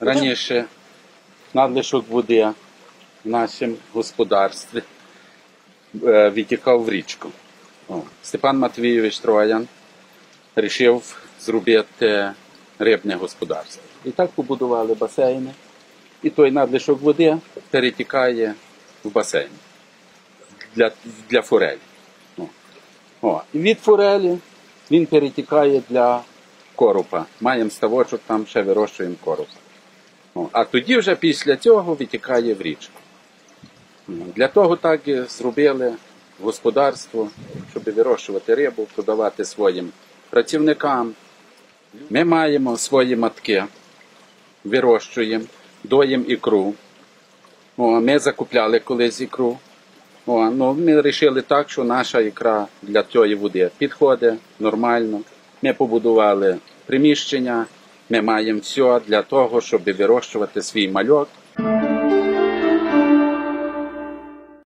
Раніше надлишок води в нашому господарстві витікав в річку. Степан Матвійович Троян вирішив зробити рибне господарство. І так побудували басейни. І той надлишок води перетікає в басейн для форелі. І від форелі він перетікає для коропа. Маємо ставочок, там ще вирощуємо коропа. А тоді вже після цього витікає в річку. Для того так і зробили господарство, щоб вирощувати рибу, продавати своїм працівникам. Ми маємо свої матки, вирощуємо, доїмо ікру. Ми закупляли колись ікру. Ми вирішили так, що наша ікра для цієї води підходить нормально. Ми побудували приміщення, ми маємо все для того, щоб вирощувати свій мальок.